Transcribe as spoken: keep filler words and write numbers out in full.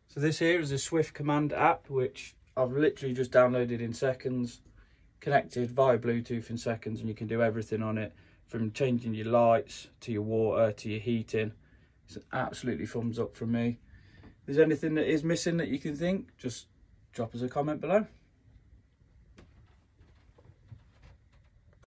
So this here is a Swift Command app, which I've literally just downloaded in seconds, connected via Bluetooth in seconds, and you can do everything on it, from changing your lights to your water to your heating. It's an absolutely thumbs up from me. If there's anything that is missing that you can think, just drop us a comment below.